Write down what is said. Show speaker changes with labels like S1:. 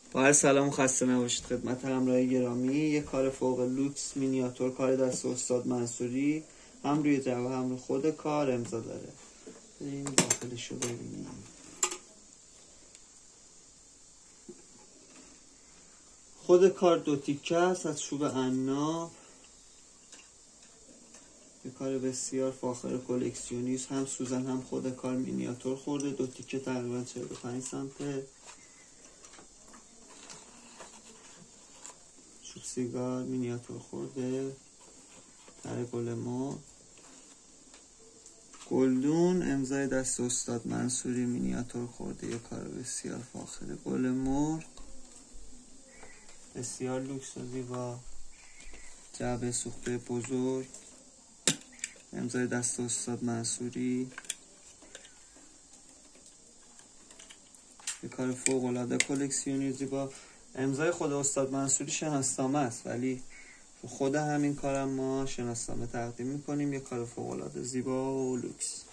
S1: با هر سلام و خسته نباشید خدمت همراه گرامی. یک کار فوق لوکس مینیاتور کار دست استاد منصوری هم روی جعبه هم روی خود کار امضا داره. این داخلش رو ببینیم. خود کار 2 تیکه است از چوب عناب. یک کار بسیار فاخر کلکسیونیست، هم سوزن هم خود کار مینیاتور خورده. 2 تیکه تقریبا 45 سانته. چوب سیگار مینیاتور خورده. تر گل مرغ، گلدون امضای دست استاد منصوری مینیاتور خورده. یک کار بسیار فاخر. گل مرغ بسیار لوکس و زیبا. جعبه سوخته بزرگ امضای دست استاد منصوری. یک کار فوق العاده کلکسیونی زیبا. امضای خود استاد منصوری شناسنامه است، ولی خود همین کارم ما شناسنامه تقدیم میکنیم. یک کار فوق العاده زیبا و لوکس.